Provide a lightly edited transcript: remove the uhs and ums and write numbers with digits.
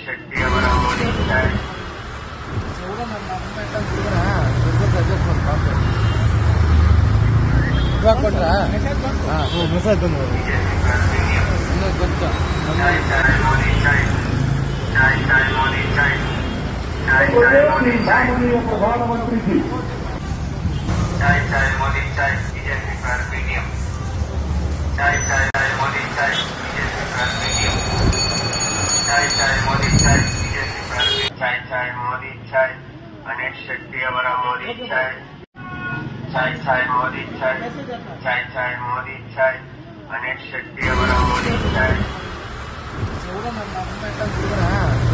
ಶೆಟ್ಟಿಯವರ ಮೋದಿ ಜೈ. ಕೊಟ್ರಾ message ಬಂದು ಗೊತ್ತು. ಜೈ ಜೈ ಮೋದಿ ಜೈ. ಜೈ ಜೈ ಮೋದಿ ಜೈ. ಜೈ ಜೈ ಮೋದಿ ಜೈ. ಪ್ರಧಾನಮಂತ್ರಿ ಜಿ. ಜೈ ಜೈ ಮೋದಿ ಜೈ. BJP premium. ಜೈ ಜೈ ಜೈ ಮೋದಿ ಜೈ. BJP premium. ಜೈ ಜೈ ಮೋದಿ ಜೈ. BJP premium. ಜೈ ಜೈ ಮೋದಿ ಜೈ. ಗಣೇಶ್ ಶೆಟ್ಟಿಯವರ ಮೋದಿ ಜೈ. ಜೈ ಜೈ ಮೋದಿ ಜೈ. ಜೈ ಜೈ ಮೋದಿ ಜೈ. ಗಣೇಶ್ ಶೆಟ್ಟಿಯವರ ಮೋದಿ ಜೈ.